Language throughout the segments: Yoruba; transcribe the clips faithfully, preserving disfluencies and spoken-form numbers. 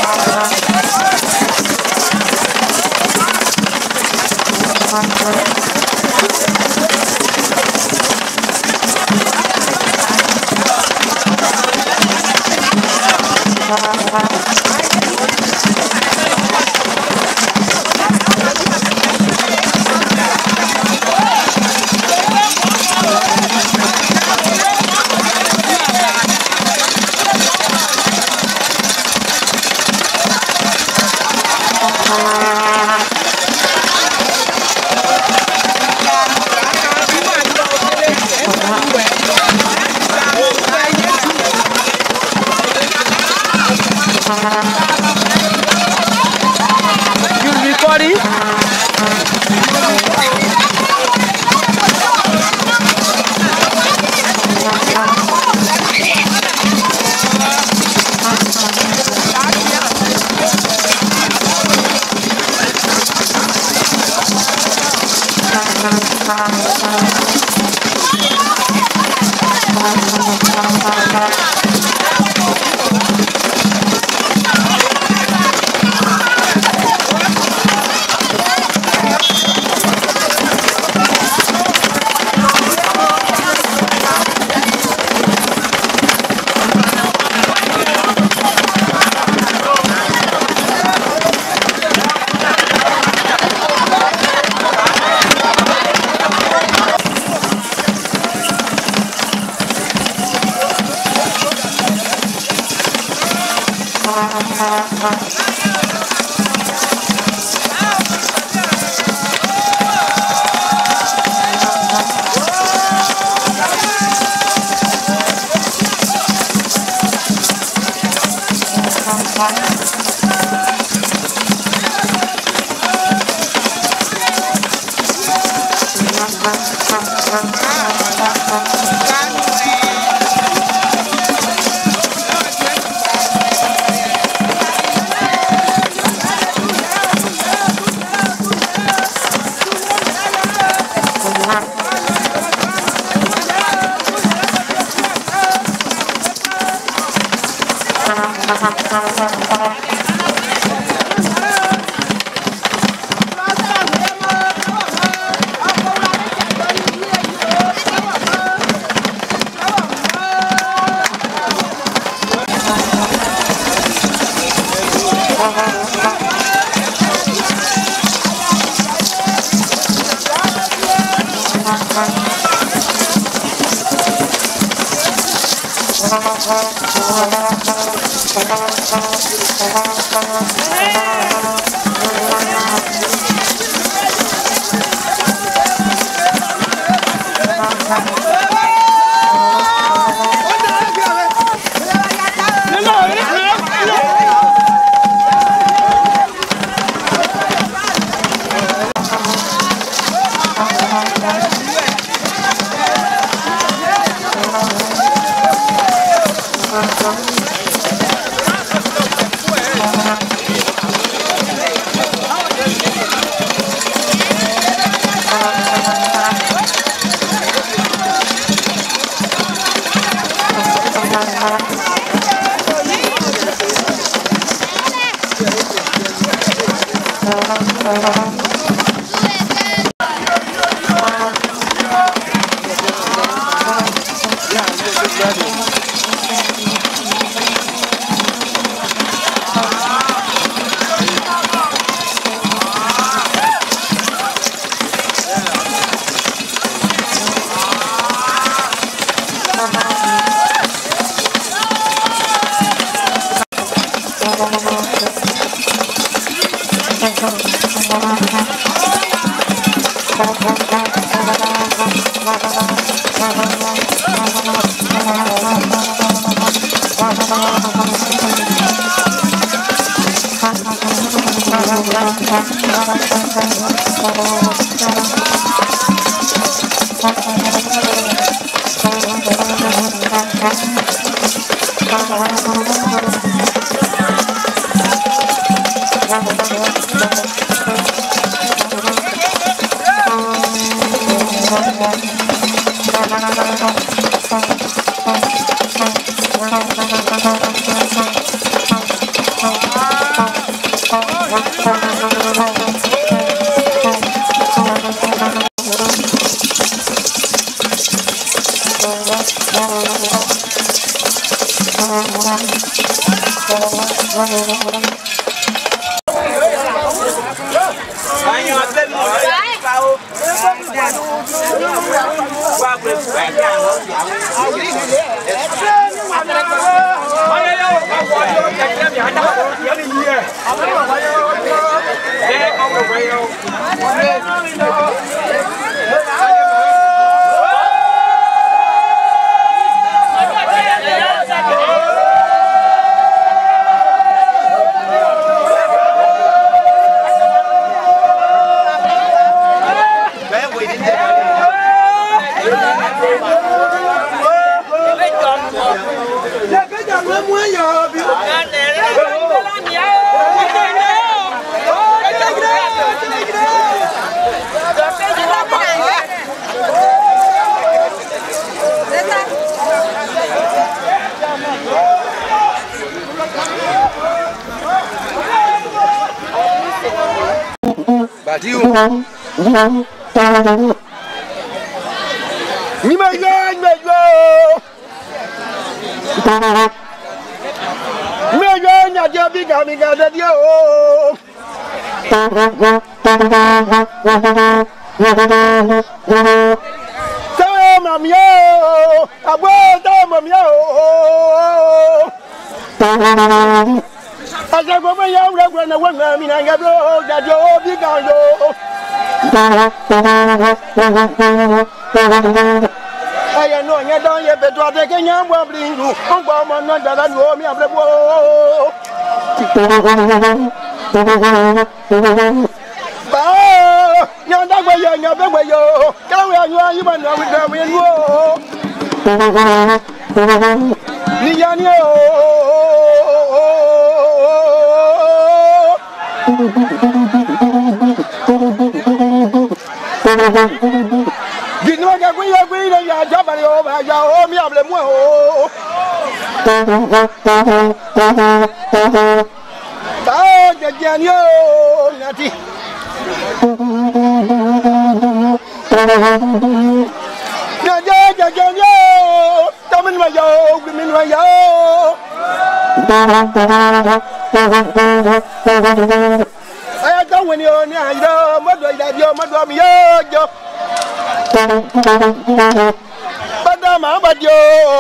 Ah! Ni ma yan me yo me yo nya je bi ga mi ga de dio ta ma mi yo abo ta ma mi yo aja go me yo ra go na wa na mi na ga bro ga dio bi ga yo aya no nya don ye beto ate ke nya mbwa blingu ngwa mo no daga no mi able bo ba nya da gwe yo nya be gwe yo ka we anyu ayi ba na we da we nu ni ya ni o Gino ga gwe ya gwe ya jabari o ba ya o mi able mu o ta je je ni o nyati na je je je ni o ta min ma ya o gwe min ma ya o aya ta woni o ni ayo mo do ida bi o mo do mi yo jo Bada ma badio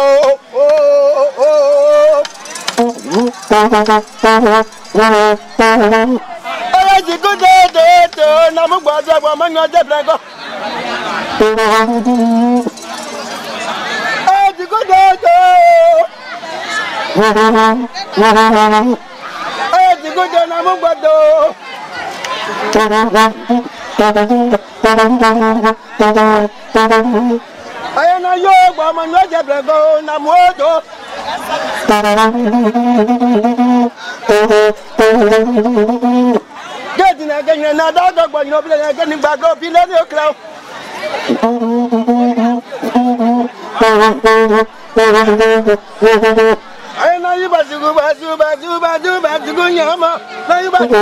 Aya ji go de de to na mo gba ja gba ma yan je blanco Aya ji go de de Aya ji go de na mo gba do Aya na yo gba ma yan je blanco na mo do Gedi na genya na da do gbo no bi na geni gba go bi le ni o kla Aya na yi ba su ba su ba su ba su ba su go nyama na yi ba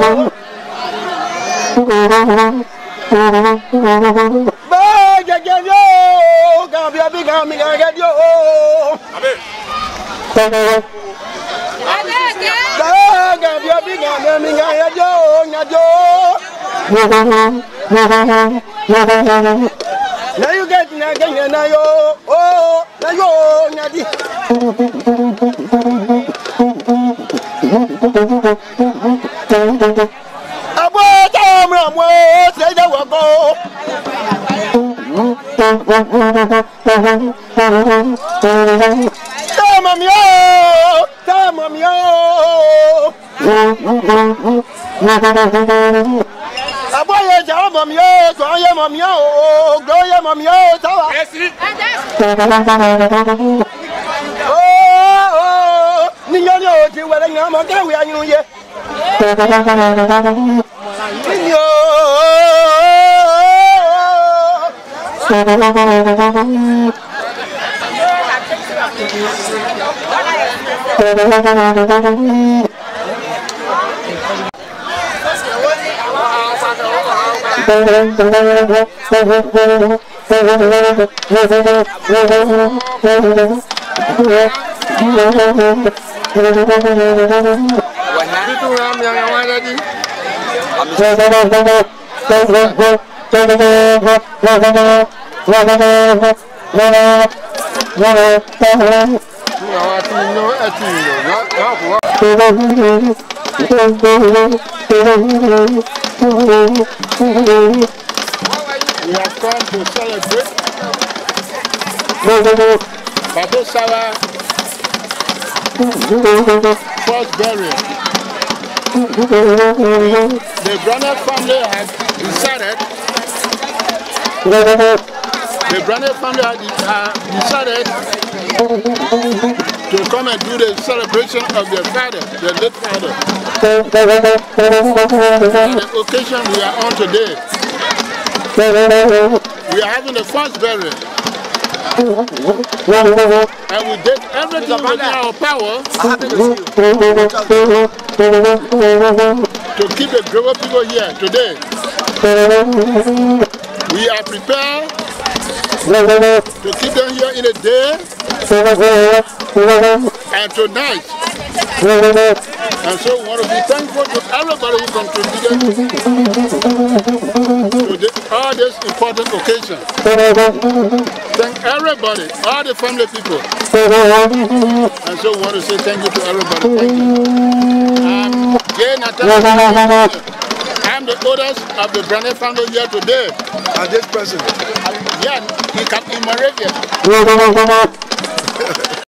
Ba ja ja yo ga bi abi ga mi ga ga yo Abe Ga bi abi ga mi ga ya yo nya yo Na you get na genya na yo oh na yo nya di Abo ta mra mo se ja wa ko Ta mami yo ta mami yo Abo ye ja mami yo so ye mami yo go ye mami yo ta wa Oh oh ni yo ni o ti wa le yan mo ka we anyu ye Yo Itu yang yang ada di. We have come to celebrate Bado Sawa first burial. The Branagh family has decided the Branagh family has decided to come and do the celebration of their father, their late father. And the occasion we are on today, we are having the first burial. And we did everything within our power to keep the global people here today. We are prepared to keep them here in a day and tonight. And so we want to be thankful to everybody who contributed to the, all this important occasion. Thank everybody, all the family people. And so we want to say thank you to everybody. Thank you. Um, Jay Nathaniel, I'm the oldest of the Branagh family here today. And this person? Yeah, he comes in Moravia.